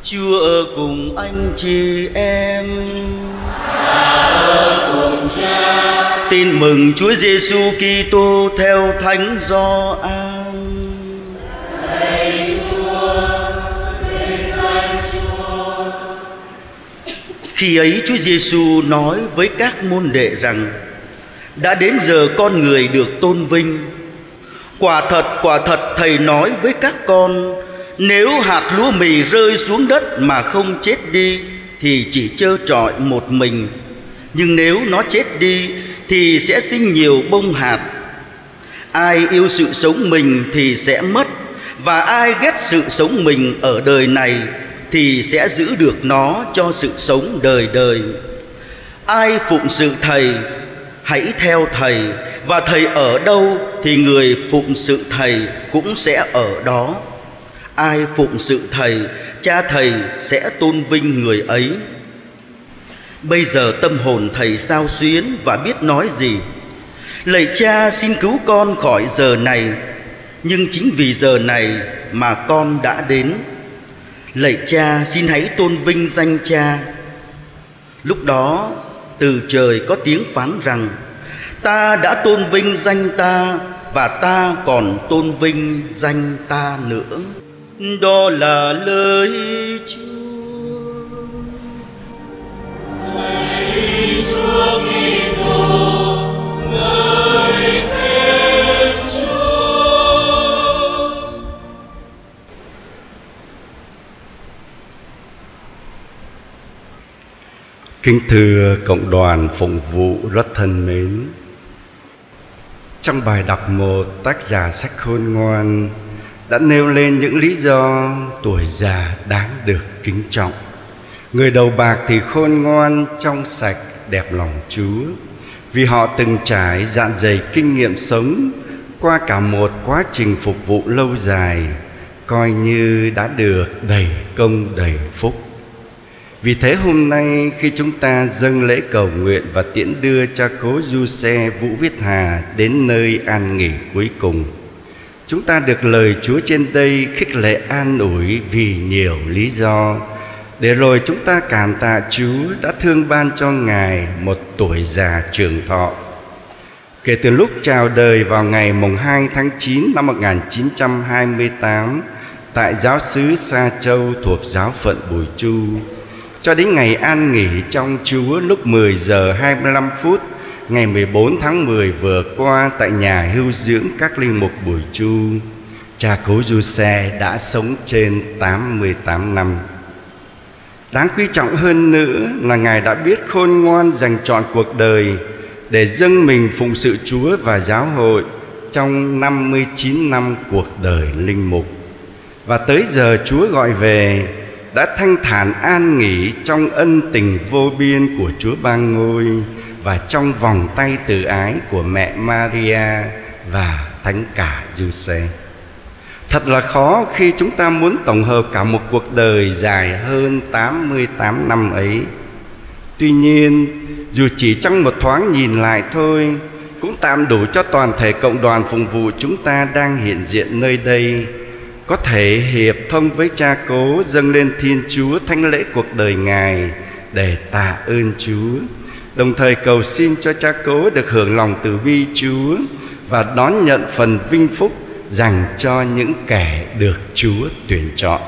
Chúa ở cùng anh chị em. Ở cùng Cha. Tin mừng Chúa Giêsu Kitô theo Thánh Gioan. Lạy Chúa, vinh danh Chúa. Khi ấy Chúa Giêsu nói với các môn đệ rằng: đã đến giờ con người được tôn vinh. Quả thật Thầy nói với các con, nếu hạt lúa mì rơi xuống đất mà không chết đi thì chỉ trơ trọi một mình, nhưng nếu nó chết đi thì sẽ sinh nhiều bông hạt. Ai yêu sự sống mình thì sẽ mất, và ai ghét sự sống mình ở đời này thì sẽ giữ được nó cho sự sống đời đời. Ai phụng sự Thầy, hãy theo Thầy, và Thầy ở đâu thì người phụng sự Thầy cũng sẽ ở đó. Ai phụng sự Thầy, Cha Thầy sẽ tôn vinh người ấy. Bây giờ tâm hồn Thầy xao xuyến và biết nói gì. Lạy Cha, xin cứu con khỏi giờ này, nhưng chính vì giờ này mà con đã đến. Lạy Cha, xin hãy tôn vinh danh Cha. Lúc đó từ trời có tiếng phán rằng: ta đã tôn vinh danh ta, và ta còn tôn vinh danh ta nữa. Đó là lời Chúa. Lạy Chúa Kitô, lời khen Chúa. Kính thưa cộng đoàn phụng vụ rất thân mến, trong bài đọc 1, tác giả sách Khôn Ngoan đã nêu lên những lý do tuổi già đáng được kính trọng. Người đầu bạc thì khôn ngoan, trong sạch, đẹp lòng Chúa, vì họ từng trải dạn dày kinh nghiệm sống qua cả một quá trình phục vụ lâu dài, coi như đã được đầy công đầy phúc. Vì thế hôm nay khi chúng ta dâng lễ cầu nguyện và tiễn đưa cha cố Giuse Vũ Viết Hà đến nơi an nghỉ cuối cùng, chúng ta được lời Chúa trên đây khích lệ an ủi vì nhiều lý do, để rồi chúng ta cảm tạ Chúa đã thương ban cho Ngài một tuổi già trường thọ. Kể từ lúc chào đời vào ngày mùng 2 tháng 9 năm 1928 tại giáo xứ Sa Châu thuộc giáo phận Bùi Chu, cho đến ngày an nghỉ trong Chúa lúc 10 giờ 25 phút ngày 14 tháng 10 vừa qua tại nhà hưu dưỡng các linh mục Bùi Chu, cha cố Giuse đã sống trên 88 năm. Đáng quý trọng hơn nữa là Ngài đã biết khôn ngoan dành trọn cuộc đời để dâng mình phụng sự Chúa và giáo hội trong 59 năm cuộc đời linh mục. Và tới giờ Chúa gọi về, đã thanh thản an nghỉ trong ân tình vô biên của Chúa Ba Ngôi và trong vòng tay từ ái của mẹ Maria và Thánh cả Giuse. Thật là khó khi chúng ta muốn tổng hợp cả một cuộc đời dài hơn 88 năm ấy. Tuy nhiên, dù chỉ trong một thoáng nhìn lại thôi, cũng tạm đủ cho toàn thể cộng đoàn phụng vụ chúng ta đang hiện diện nơi đây có thể hiệp thông với cha cố dâng lên Thiên Chúa thánh lễ cuộc đời Ngài để tạ ơn Chúa, đồng thời cầu xin cho cha cố được hưởng lòng từ bi Chúa và đón nhận phần vinh phúc dành cho những kẻ được Chúa tuyển chọn.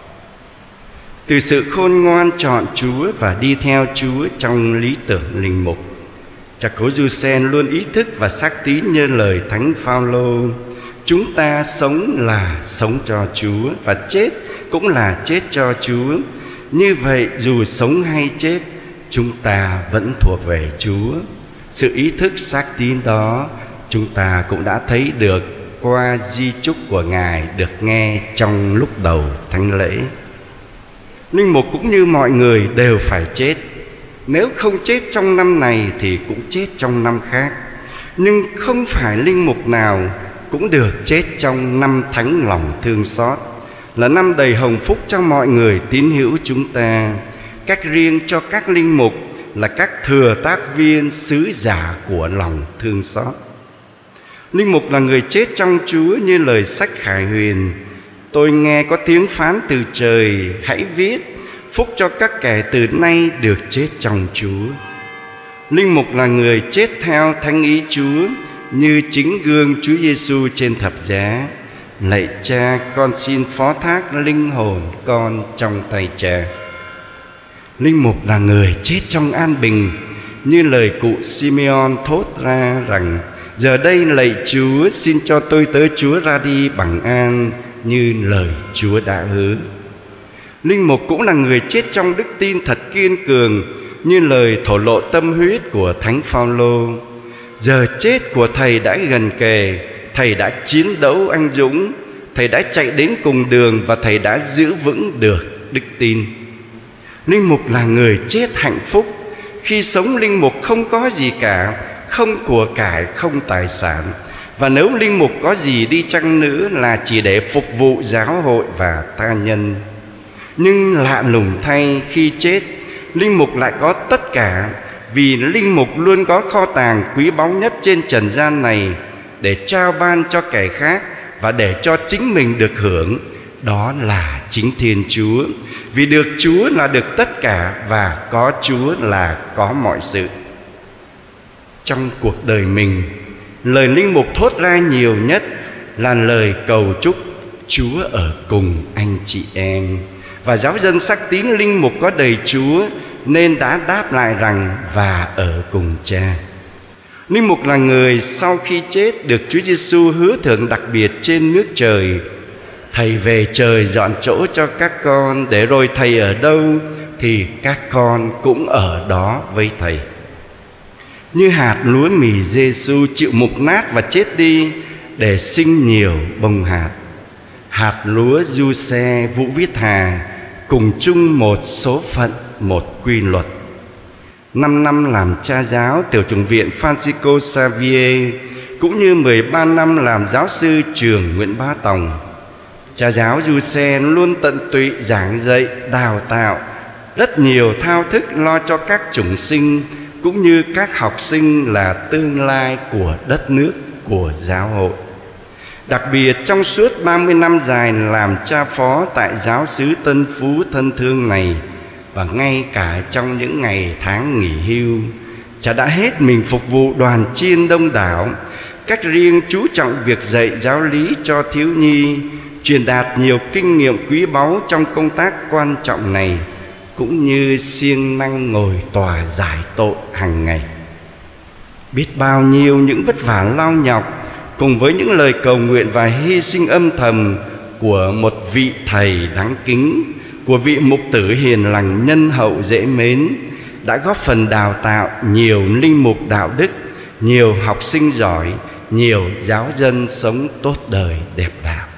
Từ sự khôn ngoan chọn Chúa và đi theo Chúa trong lý tưởng linh mục, cha cố Giuse luôn ý thức và xác tín như lời Thánh Phaolô: chúng ta sống là sống cho Chúa, và chết cũng là chết cho Chúa. Như vậy dù sống hay chết, chúng ta vẫn thuộc về Chúa. Sự ý thức xác tín đó chúng ta cũng đã thấy được qua di chúc của Ngài được nghe trong lúc đầu thánh lễ. Linh mục cũng như mọi người đều phải chết. Nếu không chết trong năm này thì cũng chết trong năm khác. Nhưng không phải linh mục nào cũng được chết trong năm thánh lòng thương xót, là năm đầy hồng phúc cho mọi người tín hữu chúng ta. Cách riêng cho các linh mục là các thừa tác viên sứ giả của lòng thương xót. Linh mục là người chết trong Chúa như lời sách Khải Huyền: tôi nghe có tiếng phán từ trời, hãy viết, phúc cho các kẻ từ nay được chết trong Chúa. Linh mục là người chết theo thánh ý Chúa, như chính gương Chúa Giêsu trên thập giá. Lạy Cha, con xin phó thác linh hồn con trong tay Cha. Linh mục là người chết trong an bình, như lời cụ Simeon thốt ra rằng: giờ đây lạy Chúa, xin cho tôi tớ Chúa ra đi bằng an, như lời Chúa đã hứa. Linh mục cũng là người chết trong đức tin thật kiên cường, như lời thổ lộ tâm huyết của Thánh Phaolô: giờ chết của Thầy đã gần kề, Thầy đã chiến đấu anh dũng, Thầy đã chạy đến cùng đường và Thầy đã giữ vững được đức tin. Linh mục là người chết hạnh phúc. Khi sống, linh mục không có gì cả, không của cải, không tài sản. Và nếu linh mục có gì đi chăng nữa là chỉ để phục vụ giáo hội và tha nhân. Nhưng lạ lùng thay, khi chết, linh mục lại có tất cả, vì linh mục luôn có kho tàng quý báu nhất trên trần gian này để trao ban cho kẻ khác và để cho chính mình được hưởng. Đó là chính Thiên Chúa. Vì được Chúa là được tất cả, và có Chúa là có mọi sự. Trong cuộc đời mình, lời linh mục thốt ra nhiều nhất là lời cầu chúc Chúa ở cùng anh chị em. Và giáo dân sắc tín linh mục có đầy Chúa nên đã đáp lại rằng: và ở cùng Cha. Linh mục là người sau khi chết được Chúa Giêsu hứa thưởng đặc biệt trên nước trời. Thầy về trời dọn chỗ cho các con, để rồi Thầy ở đâu thì các con cũng ở đó với Thầy. Như hạt lúa mì Giêsu chịu mục nát và chết đi để sinh nhiều bông hạt, hạt lúa Giuse Vũ Viết Hà cùng chung một số phận, một quy luật. 5 năm làm cha giáo tiểu chủng viện Francisco Xavier, cũng như 13 năm làm giáo sư trường Nguyễn Bá Tòng, cha giáo Giuse luôn tận tụy giảng dạy, đào tạo rất nhiều thao thức lo cho các chủng sinh cũng như các học sinh là tương lai của đất nước, của giáo hội. Đặc biệt trong suốt 30 năm dài làm cha phó tại giáo xứ Tân Phú thân thương này, và ngay cả trong những ngày tháng nghỉ hưu, cha đã hết mình phục vụ đoàn chiên đông đảo, cách riêng chú trọng việc dạy giáo lý cho thiếu nhi, truyền đạt nhiều kinh nghiệm quý báu trong công tác quan trọng này, cũng như siêng năng ngồi tòa giải tội hàng ngày. Biết bao nhiêu những vất vả lao nhọc cùng với những lời cầu nguyện và hy sinh âm thầm của một vị thầy đáng kính, của vị mục tử hiền lành nhân hậu dễ mến, đã góp phần đào tạo nhiều linh mục đạo đức, nhiều học sinh giỏi, nhiều giáo dân sống tốt đời đẹp đạo.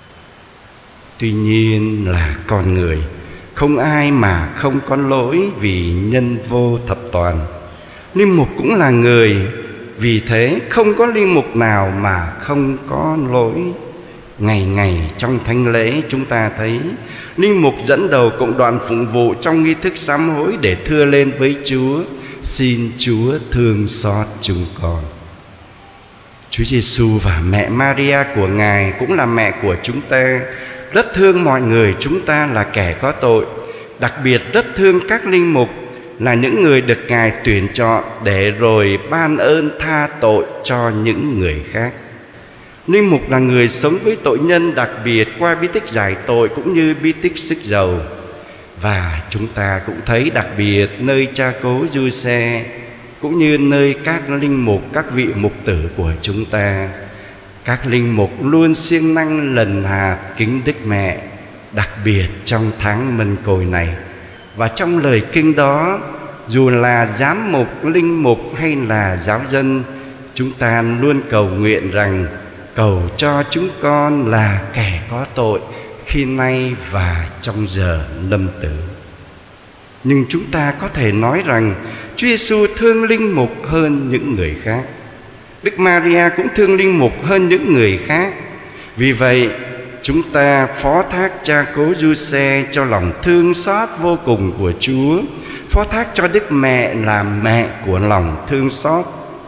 Tuy nhiên là con người, không ai mà không có lỗi, vì nhân vô thập toàn. Linh mục cũng là người, vì thế không có linh mục nào mà không có lỗi. Ngày ngày trong thánh lễ chúng ta thấy linh mục dẫn đầu cộng đoàn phụng vụ trong nghi thức sám hối để thưa lên với Chúa: xin Chúa thương xót chúng con. Chúa Giêsu và mẹ Maria của Ngài cũng là mẹ của chúng ta, rất thương mọi người chúng ta là kẻ có tội, đặc biệt rất thương các linh mục là những người được Ngài tuyển chọn để rồi ban ơn tha tội cho những người khác. Linh mục là người sống với tội nhân, đặc biệt qua bí tích giải tội cũng như bí tích sức dầu. Và chúng ta cũng thấy đặc biệt nơi cha cố Giuse, cũng như nơi các linh mục, các vị mục tử của chúng ta, các linh mục luôn siêng năng lần hạt kính Đức Mẹ, đặc biệt trong tháng Mân Côi này. Và trong lời kinh đó, dù là giám mục, linh mục hay là giáo dân, chúng ta luôn cầu nguyện rằng: cầu cho chúng con là kẻ có tội khi nay và trong giờ lâm tử. Nhưng chúng ta có thể nói rằng Chúa Giêsu thương linh mục hơn những người khác. Đức Maria cũng thương linh mục hơn những người khác. Vì vậy, chúng ta phó thác cha cố Giuse cho lòng thương xót vô cùng của Chúa, phó thác cho Đức Mẹ là mẹ của lòng thương xót.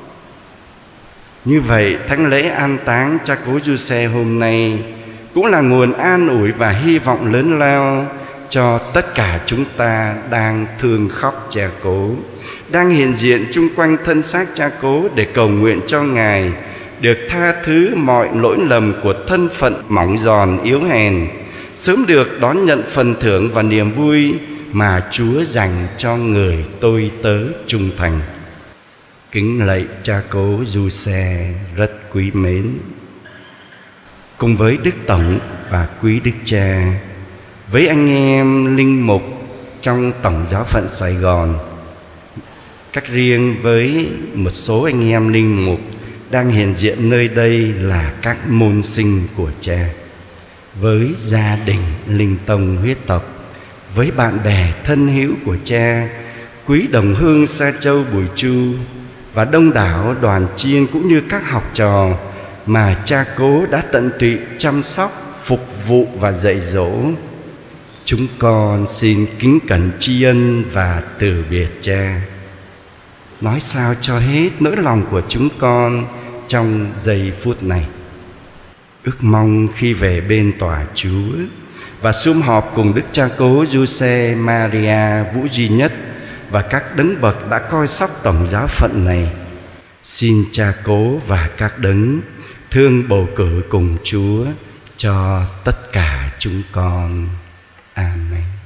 Như vậy, thánh lễ an táng cha cố Giuse hôm nay cũng là nguồn an ủi và hy vọng lớn lao cho tất cả chúng ta đang thương khóc cha cố, đang hiện diện chung quanh thân xác cha cố để cầu nguyện cho Ngài được tha thứ mọi lỗi lầm của thân phận mỏng giòn yếu hèn, sớm được đón nhận phần thưởng và niềm vui mà Chúa dành cho người tôi tớ trung thành. Kính lạy cha cố Giuse rất quý mến. Cùng với Đức Tổng và quý Đức Cha, với anh em linh mục trong Tổng giáo phận Sài Gòn, cách riêng với một số anh em linh mục đang hiện diện nơi đây là các môn sinh của cha, với gia đình linh tông huyết tộc, với bạn bè thân hữu của cha, quý đồng hương Sa Châu Bùi Chu và đông đảo đoàn chiên cũng như các học trò mà cha cố đã tận tụy chăm sóc, phục vụ và dạy dỗ. Chúng con xin kính cẩn tri ân và từ biệt cha. Nói sao cho hết nỗi lòng của chúng con trong giây phút này. Ước mong khi về bên tòa Chúa và sum họp cùng Đức cha cố Giuse Maria Vũ Duy Nhất và các đấng bậc đã coi sóc tổng giáo phận này, xin cha cố và các đấng thương bầu cử cùng Chúa cho tất cả chúng con. Amen.